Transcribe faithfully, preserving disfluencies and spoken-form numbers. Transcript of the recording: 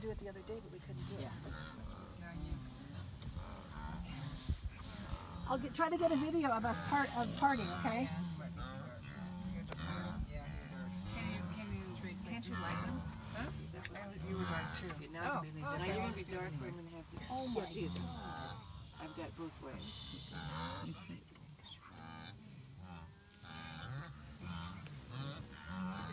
do it the other day, but we couldn't do it. Yeah. I'll get, try to get a video of us part of partying, okay? Can't you light them? Huh? You were dark too. Okay, now, Oh, now okay. you're going to be dark, but I'm going to have to. Oh my Yeah, do that. God. I've got both ways.